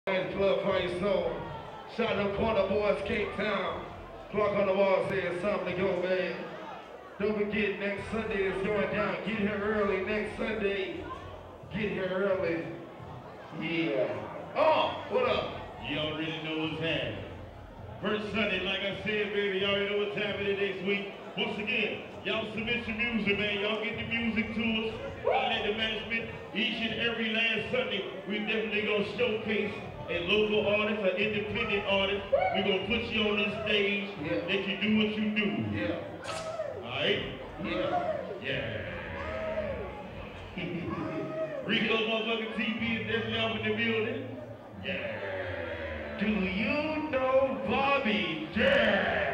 Club Fight Zone. Shout out to Corner Boys, Cape Town. Clock on the wall says something to go, man. Don't forget, next Sunday is going down. Get here early next Sunday. Get here early. Yeah. Oh, what up? You already know what's happening. First Sunday, like I said, baby, y'all already know what's happening next week. Once again, y'all submit your music, man. Y'all get the music to us. I'll let the management, each and every last Sunday, we definitely gonna showcase a local artist, an independent artist. We're gonna put you on this stage, let you do what you do. Yeah. Alright? Yeah. Yeah. Rico motherfucking TV is definitely up in the building. Yeah. Do you know Bobby? Yeah.